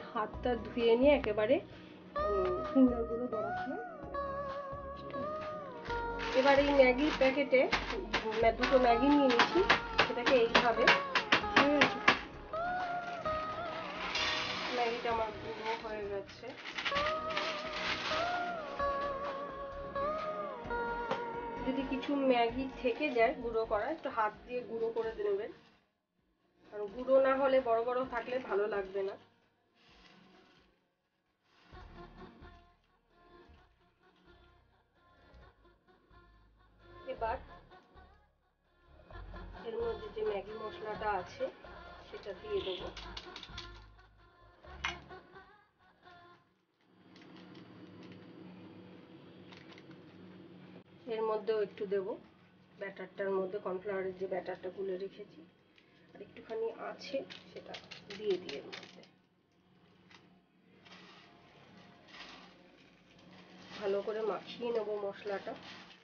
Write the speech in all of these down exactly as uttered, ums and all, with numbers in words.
হাতটা ধুয়ে নিয়ে একেবারে ফিঙ্গারগুলো দেওয়ার সময়। এবার এই ম্যাগির প্যাকেটে দুটো ম্যাগি নিয়ে নিয়েছি, সেটাকে এইভাবে, ম্যাগিটা আমার গুঁড়ো হয়ে গেছে, যদি কিছু ম্যাগি থেকে যায় গুঁড়ো করা, একটু হাত দিয়ে গুঁড়ো করে নেবেন, কারণ গুঁড়ো না হলে বড় বড় থাকলে ভালো লাগবে না। এবার এর মধ্যে যে ম্যাগি মশলাটা আছে সেটা দিয়ে দেবো। এর মধ্যেও একটু দেব ব্যাটারটার মধ্যে, কর্নফ্লাওয়ারের যে ব্যাটারটা গুলে রেখেছি, আর একটুখানি আছে সেটা দিয়ে দিয়ে এর মধ্যে ভালো করে মাখিয়ে নেব মশলাটা।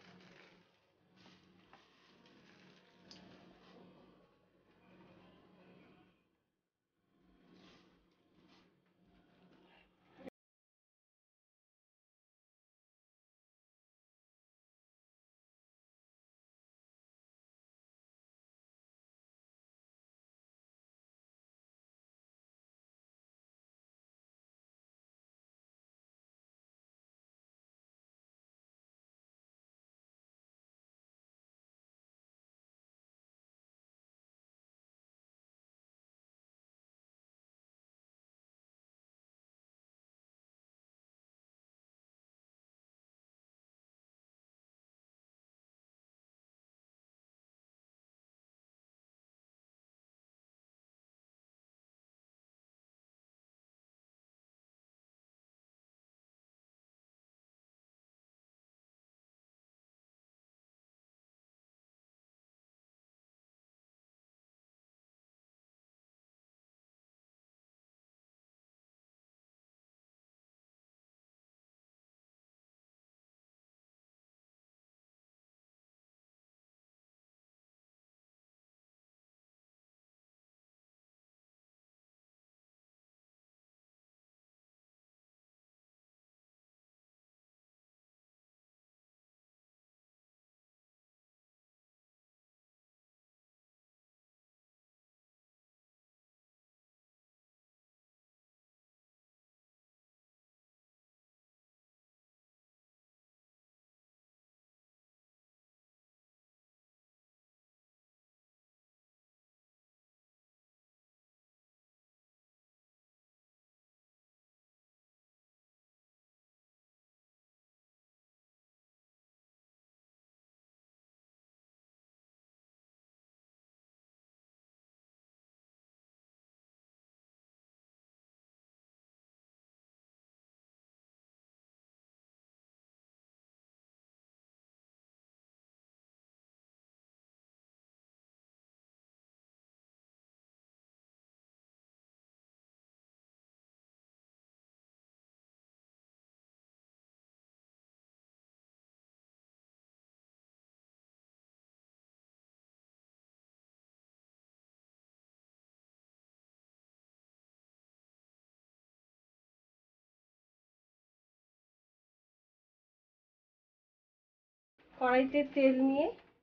কড়াইতে তেল নিয়ে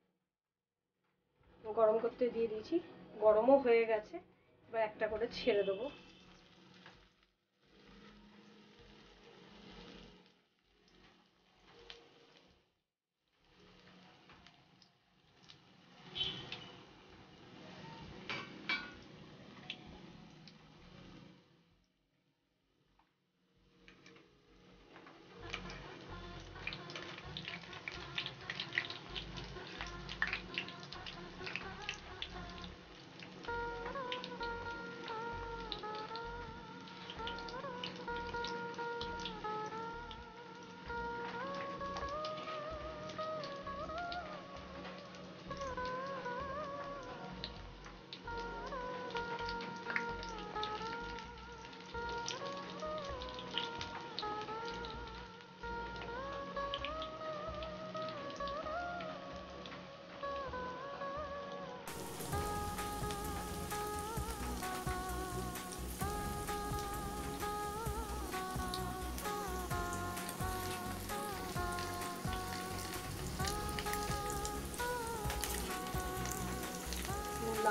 গরম করতে দিয়ে দিয়েছি, গরমও হয়ে গেছে। এবার একটা করে ছেড়ে দেবো।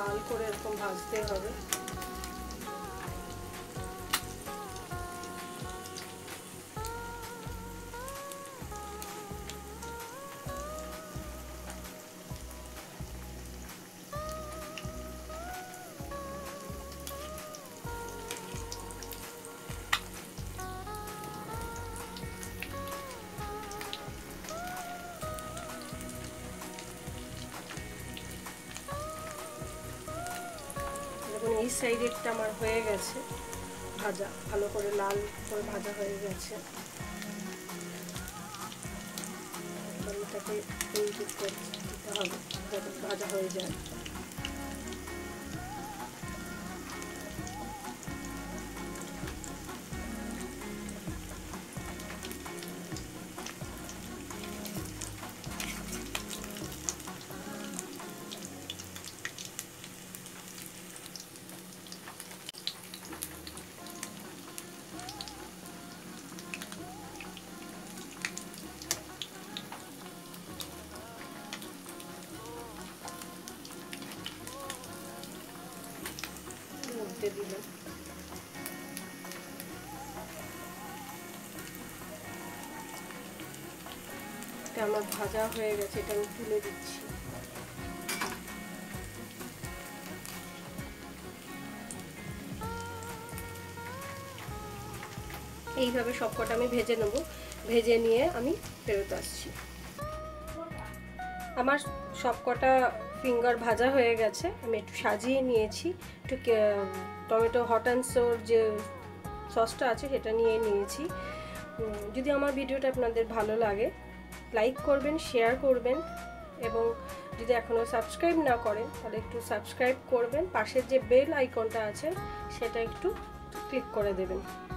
লাল করে এরকম ভাজতে হবে। এই সাইডেরটা আমার হয়ে গেছে ভাজা, ভালো করে লাল করে ভাজা হয়ে গেছে। এটাকে উল্টে দিতে হবে যাতে ভাজা হয়ে যায়। দিলাম এটা আমার ভাজা হয়ে গেছে, এটা আমি তুলে দিচ্ছি। এইভাবে সবকটা আমি ভেজে নেব, ভেজে নিয়ে আমি ফেরত আসছি। আমার সবকটা ফিঙ্গার ভাজা হয়ে গেছে, আমি একটু সাজিয়ে নিয়েছি, একটু টমেটো হট অ্যান্ড সোর যে সসটা আছে সেটা নিয়ে নিয়েছি। যদি আমার ভিডিওটা আপনাদের ভালো লাগে লাইক করবেন, শেয়ার করবেন, এবং যদি এখনও সাবস্ক্রাইব না করেন তাহলে একটু সাবস্ক্রাইব করবেন। পাশের যে বেল আইকনটা আছে সেটা একটু ক্লিক করে দেবেন।